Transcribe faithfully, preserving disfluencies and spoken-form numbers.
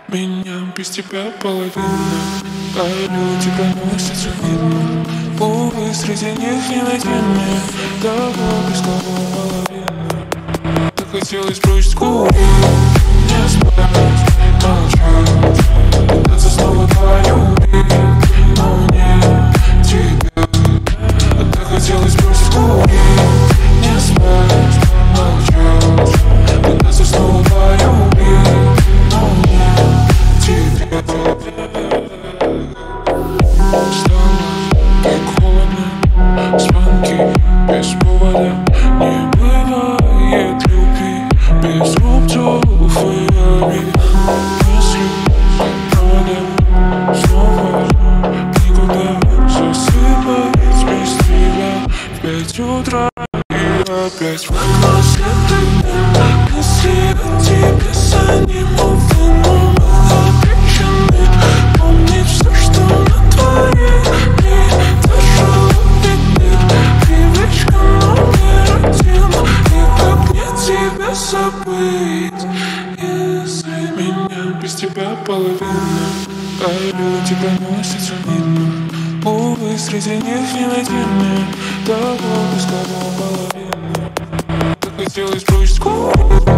Меня без тебя половина, а люди проносятся мимо. Увы, среди них не найти мне того, без кого половина. Так хотелось бросить курить, не спать, молчать, пытаться снова полюбить, но не тебя. Так хотелось бросить курить, не спать, молчать, пытаться снова полюбить, но не тебя. Так холодно, звонки без повода. Не бывает любви без рубцов и обид. Мысли пропадают снова, никуда засыпать без тебя. В пять утра и опять в окно следует мысли о тебе за немовым. Обещаны помнить все, что натворили. Тебя забыть, если меня без тебя половина, а люди проносятся мимо. Увы, среди них не найти мне того, без кого половина. Так хотелось бросить курить.